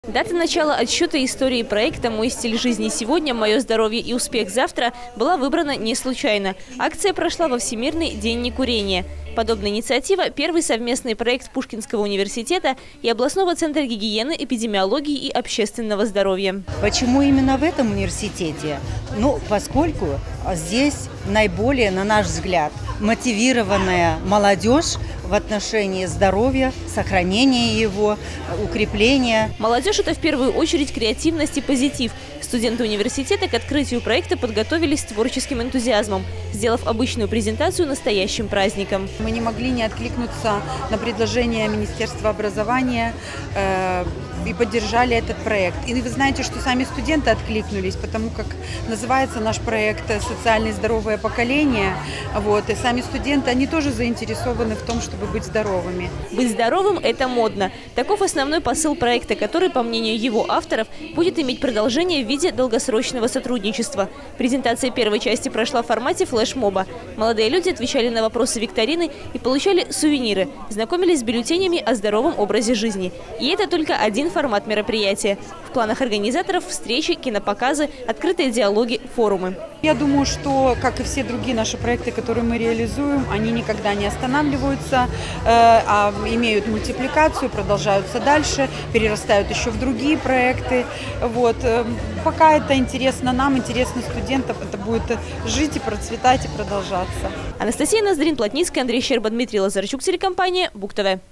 Дата начала отсчета истории проекта «Мой стиль жизни сегодня, мое здоровье и успех завтра» была выбрана не случайно. Акция прошла во Всемирный день некурения. Подобная инициатива – первый совместный проект Пушкинского университета и областного центра гигиены, эпидемиологии и общественного здоровья. Почему именно в этом университете? Поскольку здесь наиболее, на наш взгляд, мотивированная молодежь в отношении здоровья, сохранения его, укрепления. Молодежь – это в первую очередь креативность и позитив. Студенты университета к открытию проекта подготовились с творческим энтузиазмом, сделав обычную презентацию настоящим праздником. Мы не могли не откликнуться на предложение Министерства образования и поддержали этот проект. И вы знаете, что сами студенты откликнулись, потому как называется наш проект «Социально здоровое поколение». И сами студенты, они тоже заинтересованы в том, чтобы быть здоровыми. Быть здоровым – это модно. Таков основной посыл проекта, который, по мнению его авторов, будет иметь продолжение в виде долгосрочного сотрудничества. Презентация первой части прошла в формате флешмоба. Молодые люди отвечали на вопросы викторины и получали сувениры, знакомились с бюллетенями о здоровом образе жизни. И это только один формат мероприятия. В планах организаторов – встречи, кинопоказы, открытые диалоги, форумы. Я думаю, что, как и все другие наши проекты, которые мы реализуем, они никогда не останавливаются, а имеют мультипликацию, продолжаются дальше, перерастают еще в другие проекты. Пока это интересно нам, интересно студентам, это будет жить и процветать и продолжаться. Анастасия Ноздрин, Плотницкая, Андрей Щерба, Дмитрий Лазарчук, телекомпания БугТV.